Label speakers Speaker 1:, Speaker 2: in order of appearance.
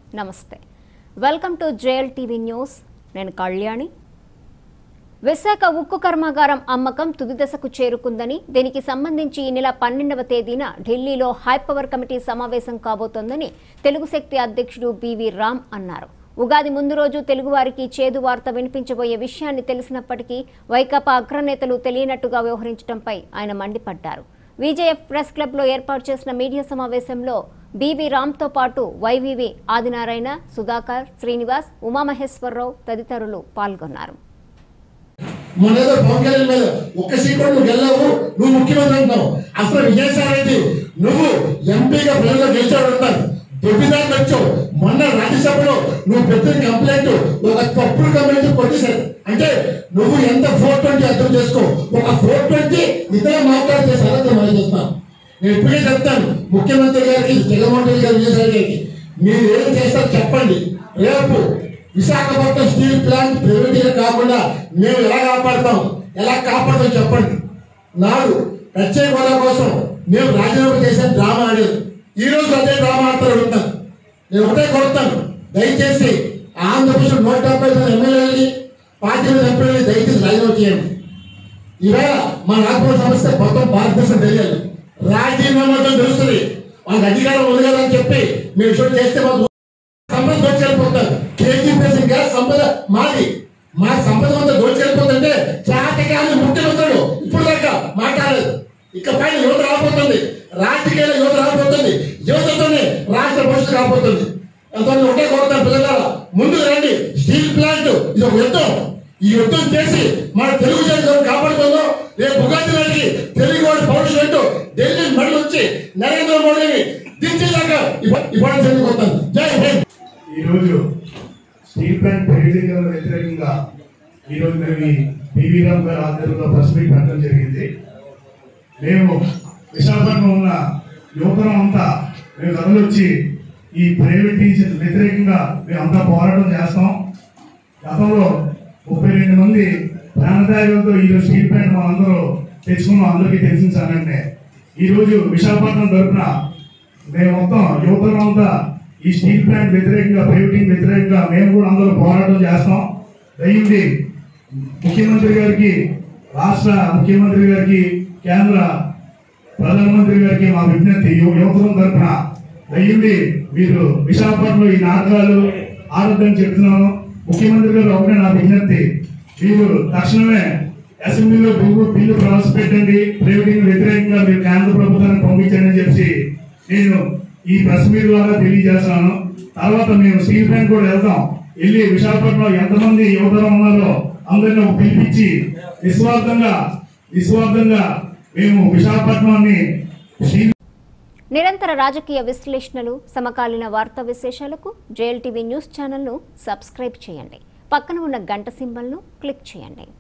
Speaker 1: నమస్తే welcome to JL TV news నేను కళ్యాణి విశాఖ ఉక్కు కర్మాగారం అమ్మకం తుది దశకు చేరుకుందని దీనికి సంబంధించి ఈ నెల 12వ తేదీన ఢిల్లీలో హై పవర్ కమిటీ సమావేశం కాబోతోందని తెలుగు శక్తి అధ్యక్షుడు బివి రామ్ అన్నారు. ఉగాది ముందు రోజు తెలుగువారికి చేదు వార్త వినిపించబోయే విషయాన్ని తెలిసినప్పటికీ వైకాపా అగ్రనేతలు తెలియనట్టుగా వ్యవహరించడంపై ఆయన మండిపడ్డారు. విజేఎఫ్ ప్రెస్ క్లబ్ లో ఏర్పాటు చేసిన మీడియా సమావేశంలో బివి రామ్ తో పాటు వైవివి ఆదినారాయణ, సుధాకర్, శ్రీనివాస్, ఉమామహేశ్వరరావు తదితరులు పాల్గొన్నారు.
Speaker 2: మనలో పవన్ మీద ఒక్క సీట్ కూడా నువ్వు గెలవు, నువ్వు ముఖ్యమంత్రి అంటున్నావు. అసలు విజయసాయి రెడ్డి నువ్వు ఎంపీగా ప్రజల్లో గెలిచాడు అంటారు. దొడ్డిదాన్ని వచ్చావు. మొన్న రాజ్యసభలో నువ్వు పెట్టిన కంప్లైంట్ ఒక తప్పుడు కంప్లైంట్ కొట్టేశారు. అంటే నువ్వు ఎంత 420 అర్థం చేసుకో. ఒక 420 ఇతర మాట్లాడితే సరదా మనం చెప్తాను. నేను ఇప్పుడే చెప్తాను ముఖ్యమంత్రి గారికి, జగన్మోహన్ రెడ్డి గారు, విజయసాయి గారికి, మీరు ఏం చేస్తారో చెప్పండి. రేపు విశాఖపట్నం స్టీల్ ప్లాంట్ ప్రైవేటీగా కాకుండా మేము ఎలా కాపాడతాం చెప్పండి. నాడు ప్రత్యేక హోదా కోసం మేము రాజీనామా చేసిన డ్రామా ఆడేది. ఈ రోజు అదే డ్రామా ఆడతారు ఉంటాను. నేను ఒకటే కొడతాను, దయచేసి ఆంధ్రప్రదేశ్ 175 ఎమ్మెల్యేలని, 5 ఎంపీలని దయచేసి రాజీనామా చేయండి. ఈవేళ మన ఆత్మ సమస్య మొత్తం భారతదేశం తెలియాలి. రాజీనామాతో తెలుస్తుంది వాళ్ళకి అధికారం ఉంది కదా అని చెప్పి మేము షూట్ చేస్తే మాకు సంపద దోచుకెళ్ళిపోతారు. కేజీ గ్యాస్ సంపద మాది. మా సంపద అంతా దోచుకెళ్ళిపోతుంటే చాటకాన్ని ముఖ్యమంత్రుడు ఇప్పుడు దాకా మాట్లాడలేదు. ఇక పైన యువత రాబోతుంది, రాజకీయాల యువత రాబోతుంది, యువతతోనే రాష్ట్ర భవిష్యత్తు రాబోతుంది. ఎంతమంది ఒకటే కోరుతాను, పిల్లల ముందు రండి. స్టీల్ ప్లాంట్ ఇది ఒక యుద్ధం. ఈ యుద్ధం చేసి మన తెలుగు జాతిని కాపాడుకుందాం. రేపు ఉగాది నాటికి తెలుగు వాడి భవిష్యత్తు ఢిల్లీ మళ్ళీ వచ్చి నరేంద్ర మోడీని దించేదాకా ఇవ్వడం జరిగిపోతాను. జై హింద్.
Speaker 3: ఈరోజు స్టీల్ ప్లాంట్ ప్రైవేటీకరణ వ్యతిరేకంగా ఈరోజు మేము బివి రామ్ గారి ఆధ్వర్యంలో ప్రెస్ మీట్ పెట్టడం జరిగింది. మేము విశాఖపట్నం ఉన్న యువతరం అంతా మేము కదలొచ్చి ఈ ప్రైవేటీకరణ వ్యతిరేకంగా మేము అంతా పోరాటం చేస్తాం. గతంలో 32 మంది ప్రాణత్యాగంతో ఈరోజు స్టీల్ ప్లాంట్ మనందరూ తెచ్చుకున్నాం. అందరికీ తెలిసించాలంటే ఈరోజు విశాఖపట్నం తరఫున మేము మొత్తం యువతరం అంతా ఈ స్టీల్ ప్లాంట్ వ్యతిరేకంగా, ప్రైవేటింగ్ వ్యతిరేకంగా మేము కూడా అందరూ పోరాటం చేస్తాం. దయ్యింది ముఖ్యమంత్రి గారికి, రాష్ట్ర ముఖ్యమంత్రి గారికి, కేంద్ర ప్రధానమంత్రి గారికి మా విజ్ఞప్తి యువతరం తరఫున దయ్యింది మీరు విశాఖపట్నంలో ఈ నాటకాలు ఆడొద్దని చెప్తున్నాను. ముఖ్యమంత్రి గారు ఒకటే నా విజ్ఞప్తి, మీరు తక్షణమే అసెంబ్లీలో బిల్లు ప్రవేశపెట్టండి, ప్రైవేటింగ్ వ్యతిరేకంగా మీరు కేంద్ర ప్రభుత్వాన్ని పంపించండి అని చెప్పి నేను ఈ ప్రెస్ మీట్ ద్వారా తెలియజేస్తాను. తర్వాత మేము స్టీల్ ప్లాంట్ కూడా వెళ్తాం. వెళ్ళి విశాఖపట్నంలో ఎంతమంది యువతరం ఉన్నారో అందరినీ పిలిపించి నిస్వార్థంగా మేము విశాఖపట్నాన్ని
Speaker 1: నిరంతర రాజకీయ విశ్లేషణలు, సమకాలీన వార్తా విశేషాలకు జేఎల్ టీవీ న్యూస్ ఛానల్ను సబ్స్క్రైబ్ చేయండి. పక్కన ఉన్న గంట సింబల్ను క్లిక్ చేయండి.